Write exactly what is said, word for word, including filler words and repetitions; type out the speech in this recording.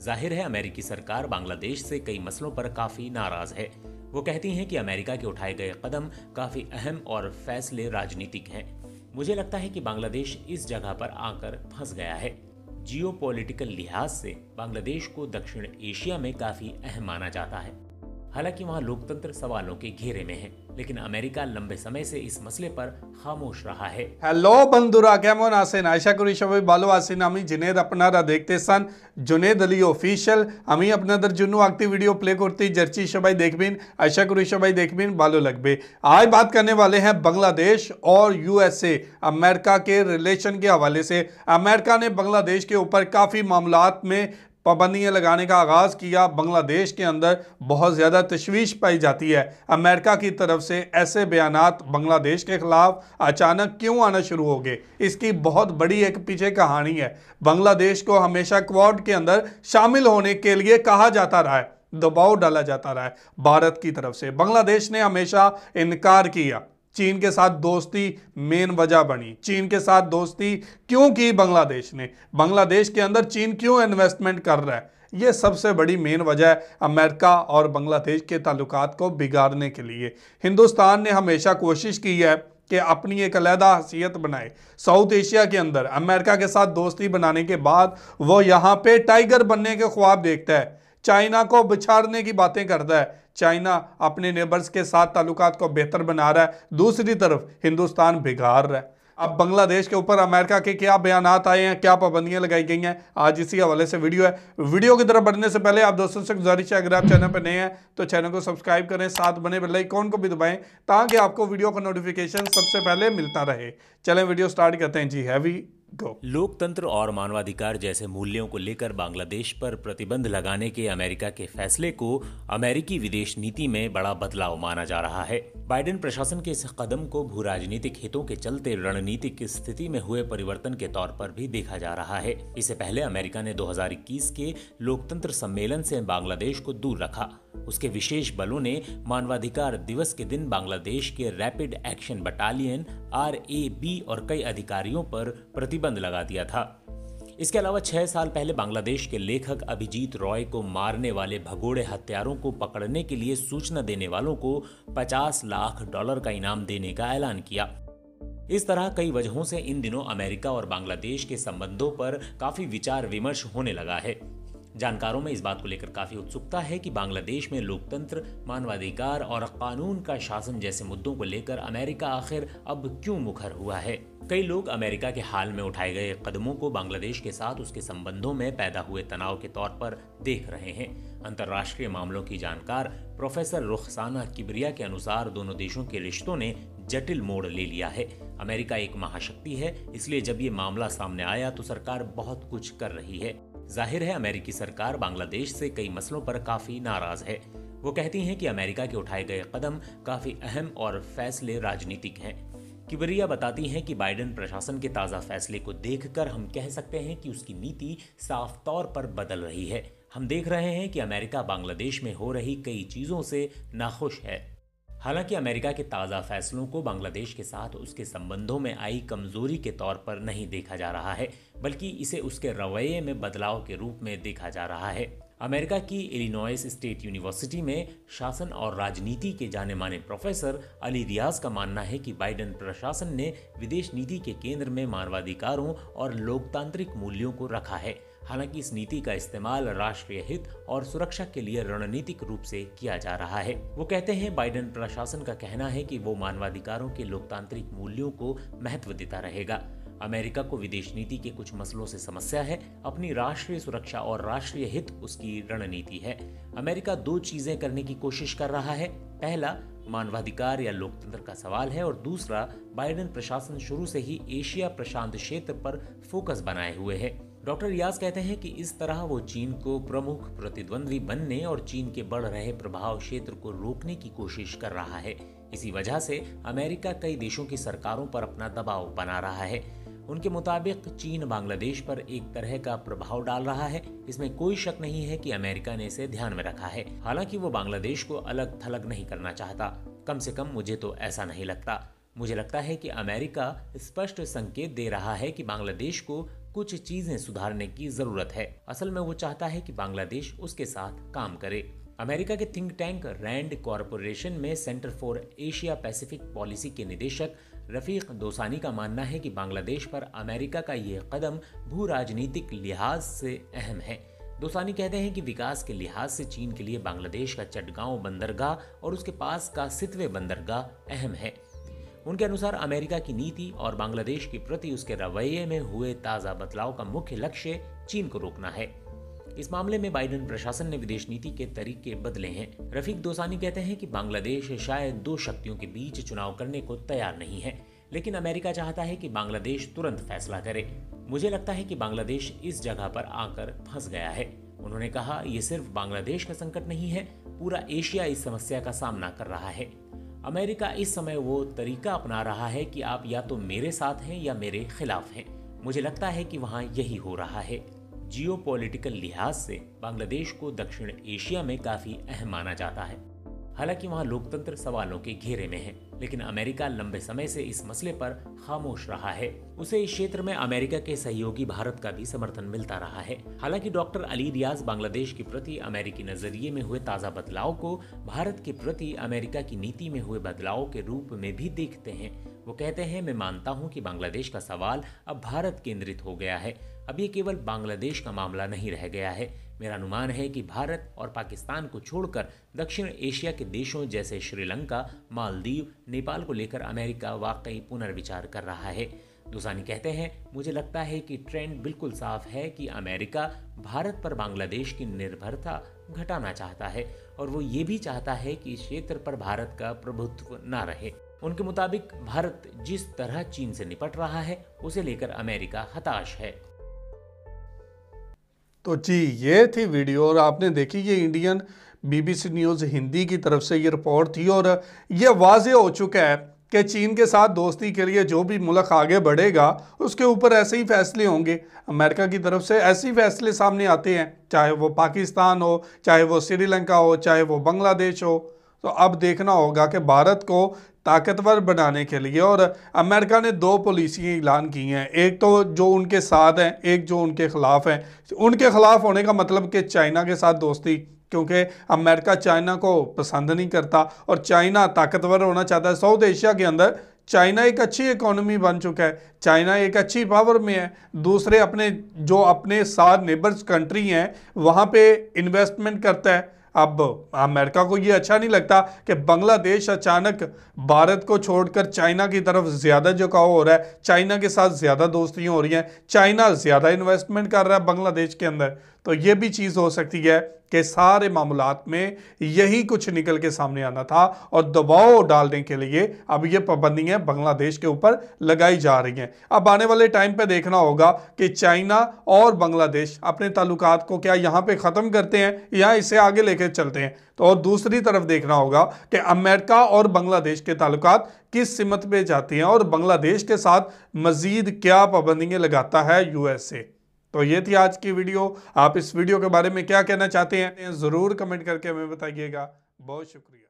जाहिर है अमेरिकी सरकार बांग्लादेश से कई मसलों पर काफी नाराज है। वो कहती हैं कि अमेरिका के उठाए गए कदम काफी अहम और फैसले राजनीतिक हैं। मुझे लगता है कि बांग्लादेश इस जगह पर आकर फंस गया है। जियोपॉलिटिकल लिहाज से बांग्लादेश को दक्षिण एशिया में काफी अहम माना जाता है। हालांकि वहां लोकतंत्र सवालों के घेरे में है, लेकिन अमेरिका लंबे समय से इस मसले पर खामोश रहा है। হ্যালো বন্ধুরা, কেমন আছেন? আশা করি সবাই ভালো আছেন। আমি জুনেদ, আপনারা দেখতেছেন জুনেদ আলী অফিশিয়াল। আমি আপনাদের জন্য একটি ভিডিও প্লে করতে যাচ্ছি, সবাই দেখবেন। আশা করি সবাই দেখবেন, ভালো লাগবে। आज बात करने वाले हैं बांग्लादेश और यूएसए अमेरिका के रिलेशन के हवाले से। अमेरिका ने बांग्लादेश के ऊपर काफ़ी मामलात में पाबंदियां लगाने का आगाज़ किया। बांग्लादेश के अंदर बहुत ज़्यादा तशवीश पाई जाती है। अमेरिका की तरफ से ऐसे बयानात बांग्लादेश के ख़िलाफ़ अचानक क्यों आना शुरू हो गए, इसकी बहुत बड़ी एक पीछे कहानी है। बांग्लादेश को हमेशा क्वाड के अंदर शामिल होने के लिए कहा जाता रहा है, दबाव डाला जाता रहा है भारत की तरफ से। बांग्लादेश ने हमेशा इनकार किया। चीन के साथ दोस्ती मेन वजह बनी। चीन के साथ दोस्ती क्यों की बांग्लादेश ने? बांग्लादेश के अंदर चीन क्यों इन्वेस्टमेंट कर रहा है? ये सबसे बड़ी मेन वजह है अमेरिका और बांग्लादेश के ताल्लुकात को बिगाड़ने के लिए। हिंदुस्तान ने हमेशा कोशिश की है कि अपनी एक अलहदा हैसियत बनाए। साउथ एशिया के अंदर अमेरिका के साथ दोस्ती बनाने के बाद वो यहाँ पे टाइगर बनने के ख्वाब देखता है, चाइना को बिछाड़ने की बातें करता है। चाइना अपने नेबर्स के साथ ताल्लुकात को बेहतर बना रहा है, दूसरी तरफ हिंदुस्तान बिगाड़ रहा है। अब बांग्लादेश के ऊपर अमेरिका के क्या बयानात आए हैं, क्या पाबंदियां लगाई गई हैं, आज इसी हवाले से वीडियो है। वीडियो की तरफ बढ़ने से पहले आप दोस्तों से गुजारिश है, अगर आप चैनल पर नए हैं तो चैनल को सब्सक्राइब करें, साथ बने बेल आइकन को भी दबाएं ताकि आपको वीडियो का नोटिफिकेशन सबसे पहले मिलता रहे। चलें वीडियो स्टार्ट करते हैं जी। Heavy Go. लोकतंत्र और मानवाधिकार जैसे मूल्यों को लेकर बांग्लादेश पर प्रतिबंध लगाने के अमेरिका के फैसले को अमेरिकी विदेश नीति में बड़ा बदलाव माना जा रहा है। बाइडेन प्रशासन के इस कदम को भू राजनीतिक हितों के चलते रणनीतिक स्थिति में हुए परिवर्तन के तौर पर भी देखा जा रहा है। इससे पहले अमेरिका ने दो हज़ार इक्कीस के लोकतंत्र सम्मेलन से बांग्लादेश को दूर रखा। उसके विशेष बलों ने मानवाधिकार दिवस के दिन बांग्लादेश के rapid action battalion R A B और कई अधिकारियों पर प्रतिबंध लगा दिया था। इसके अलावा छह साल पहले बांग्लादेश के लेखक अभिजीत रॉय को मारने वाले भगोड़े हत्यारों को पकड़ने के लिए सूचना देने वालों को पचास लाख डॉलर का इनाम देने का ऐलान किया। इस तरह कई वजहों से इन दिनों अमेरिका और बांग्लादेश के संबंधों पर काफी विचार विमर्श होने लगा है। जानकारों में इस बात को लेकर काफी उत्सुकता है कि बांग्लादेश में लोकतंत्र, मानवाधिकार और कानून का शासन जैसे मुद्दों को लेकर अमेरिका आखिर अब क्यों मुखर हुआ है। कई लोग अमेरिका के हाल में उठाए गए कदमों को बांग्लादेश के साथ उसके संबंधों में पैदा हुए तनाव के तौर पर देख रहे हैं। अंतर्राष्ट्रीय मामलों की जानकार प्रोफेसर रुखसाना किबरिया के अनुसार दोनों देशों के रिश्तों ने जटिल मोड़ ले लिया है। अमेरिका एक महाशक्ति है, इसलिए जब ये मामला सामने आया तो सरकार बहुत कुछ कर रही है। जाहिर है अमेरिकी सरकार बांग्लादेश से कई मसलों पर काफी नाराज है। वो कहती हैं कि अमेरिका के उठाए गए कदम काफी अहम और फैसले राजनीतिक हैं। किबरिया बताती हैं कि बाइडेन प्रशासन के ताज़ा फैसले को देखकर हम कह सकते हैं कि उसकी नीति साफ तौर पर बदल रही है। हम देख रहे हैं कि अमेरिका बांग्लादेश में हो रही कई चीज़ों से नाखुश है। हालांकि अमेरिका के ताज़ा फैसलों को बांग्लादेश के साथ उसके संबंधों में आई कमजोरी के तौर पर नहीं देखा जा रहा है, बल्कि इसे उसके रवैये में बदलाव के रूप में देखा जा रहा है। अमेरिका की इलिनॉइस स्टेट यूनिवर्सिटी में शासन और राजनीति के जाने माने प्रोफेसर अली रियाज का मानना है कि बाइडेन प्रशासन ने विदेश नीति के केंद्र में मानवाधिकारों और लोकतांत्रिक मूल्यों को रखा है। हालांकि इस नीति का इस्तेमाल राष्ट्रीय हित और सुरक्षा के लिए रणनीतिक रूप से किया जा रहा है। वो कहते हैं बाइडेन प्रशासन का कहना है कि वो मानवाधिकारों के लोकतांत्रिक मूल्यों को महत्व देता रहेगा। अमेरिका को विदेश नीति के कुछ मसलों से समस्या है, अपनी राष्ट्रीय सुरक्षा और राष्ट्रीय हित उसकी रणनीति है। अमेरिका दो चीजें करने की कोशिश कर रहा है। पहला मानवाधिकार या लोकतंत्र का सवाल है और दूसरा बाइडेन प्रशासन शुरू से ही एशिया प्रशांत क्षेत्र पर फोकस बनाए हुए है। डॉक्टर रियाज कहते हैं कि इस तरह वो चीन को प्रमुख प्रतिद्वंद्वी बनने और चीन के बढ़ रहे प्रभाव क्षेत्र को रोकने की कोशिश कर रहा है। इसी वजह से अमेरिका कई देशों की सरकारों पर अपना दबाव बना रहा है। उनके मुताबिक चीन बांग्लादेश पर एक तरह का प्रभाव डाल रहा है। इसमें कोई शक नहीं है कि अमेरिका ने इसे ध्यान में रखा है। हालांकि वो बांग्लादेश को अलग थलग नहीं करना चाहता, कम से कम मुझे तो ऐसा नहीं लगता। मुझे लगता है कि अमेरिका स्पष्ट संकेत दे रहा है कि बांग्लादेश को कुछ चीजें सुधारने की जरूरत है। असल में वो चाहता है कि बांग्लादेश उसके साथ काम करे। अमेरिका के थिंक टैंक रैंड कॉरपोरेशन में centre for Asia Pacific policy के निदेशक रफीक दोसानी का मानना है कि बांग्लादेश पर अमेरिका का यह कदम भू राजनीतिक लिहाज से अहम है। दोसानी कहते हैं कि विकास के लिहाज से चीन के लिए बांग्लादेश का चटगांव बंदरगाह और उसके पास का सितवे बंदरगाह अहम है। उनके अनुसार अमेरिका की नीति और बांग्लादेश के प्रति उसके रवैये में हुए ताज़ा बदलाव का मुख्य लक्ष्य चीन को रोकना है। इस मामले में बाइडेन प्रशासन ने विदेश नीति के तरीके बदले हैं। रफीक दोसानी कहते हैं कि बांग्लादेश शायद दो शक्तियों के बीच चुनाव करने को तैयार नहीं है, लेकिन अमेरिका चाहता है कि बांग्लादेश तुरंत फैसला करे। मुझे लगता है कि बांग्लादेश इस जगह पर आकर फंस गया है। उन्होंने कहा, ये सिर्फ बांग्लादेश का संकट नहीं है, पूरा एशिया इस समस्या का सामना कर रहा है। अमेरिका इस समय वो तरीका अपना रहा है कि आप या तो मेरे साथ हैं या मेरे खिलाफ हैं। मुझे लगता है कि वहाँ यही हो रहा है। जियोपॉलिटिकल लिहाज से बांग्लादेश को दक्षिण एशिया में काफी अहम माना जाता है। हालांकि वहाँ लोकतंत्र सवालों के घेरे में है, लेकिन अमेरिका लंबे समय से इस मसले पर खामोश रहा है। उसे इस क्षेत्र में अमेरिका के सहयोगी भारत का भी समर्थन मिलता रहा है। हालांकि डॉक्टर अली रियाज बांग्लादेश के प्रति अमेरिकी नजरिए में हुए ताज़ा बदलाव को भारत के प्रति अमेरिका की नीति में हुए बदलाव के रूप में भी देखते हैं। वो कहते हैं, मैं मानता हूं कि बांग्लादेश का सवाल अब भारत केंद्रित हो गया है। अब ये केवल बांग्लादेश का मामला नहीं रह गया है। मेरा अनुमान है कि भारत और पाकिस्तान को छोड़कर दक्षिण एशिया के देशों जैसे श्रीलंका, मालदीव, नेपाल को लेकर अमेरिका वाकई पुनर्विचार कर रहा है। दोसानी कहते हैं, मुझे लगता है कि ट्रेंड बिल्कुल साफ है कि अमेरिका भारत पर बांग्लादेश की निर्भरता घटाना चाहता है और वो ये भी चाहता है कि इस क्षेत्र पर भारत का प्रभुत्व न रहे। उनके मुताबिक भारत जिस तरह चीन से निपट रहा है उसे लेकर अमेरिका हताश है। तो जी ये थी वीडियो और आपने देखी ये इंडियन बीबीसी न्यूज़ हिंदी की तरफ से ये रिपोर्ट थी और ये वाज़ेह हो चुका है कि चीन के साथ दोस्ती के लिए जो भी मुल्क आगे बढ़ेगा उसके ऊपर ऐसे ही फैसले होंगे। अमेरिका की तरफ से ऐसे ही फैसले सामने आते हैं, चाहे वो पाकिस्तान हो, चाहे वो श्रीलंका हो, चाहे वो बांग्लादेश हो। तो अब देखना होगा कि भारत को ताकतवर बनाने के लिए और अमेरिका ने दो पॉलिसियाँ ऐलान की हैं, एक तो जो उनके साथ हैं, एक जो उनके खिलाफ हैं। उनके खिलाफ होने का मतलब कि चाइना के साथ दोस्ती, क्योंकि अमेरिका चाइना को पसंद नहीं करता और चाइना ताकतवर होना चाहता है। साउथ एशिया के अंदर चाइना एक अच्छी इकोनॉमी बन चुका है, चाइना एक अच्छी पावर में है। दूसरे अपने जो अपने साथ नेबर्स कंट्री हैं वहाँ पे इन्वेस्टमेंट करता है। अब अमेरिका को ये अच्छा नहीं लगता कि बांग्लादेश अचानक भारत को छोड़कर चाइना की तरफ ज़्यादा झुकाव हो रहा है, चाइना के साथ ज़्यादा दोस्तियाँ हो रही हैं, चाइना ज़्यादा इन्वेस्टमेंट कर रहा है बांग्लादेश के अंदर। तो ये भी चीज़ हो सकती है कि सारे मामलात में यही कुछ निकल के सामने आना था और दबाव डालने के लिए अब ये पाबंदियां बांग्लादेश के ऊपर लगाई जा रही हैं। अब आने वाले टाइम पे देखना होगा कि चाइना और बांग्लादेश अपने ताल्लुकात को क्या यहाँ पे ख़त्म करते हैं या इसे आगे लेकर चलते हैं। तो और दूसरी तरफ देखना होगा कि अमेरिका और बांग्लादेश के ताल्लुकात किस सिमत पे जाती हैं और बांग्लादेश के साथ मजीद क्या पाबंदियाँ लगाता है यूएसए। तो ये थी आज की वीडियो। आप इस वीडियो के बारे में क्या कहना चाहते हैं ज़रूर कमेंट करके हमें बताइएगा। बहुत शुक्रिया।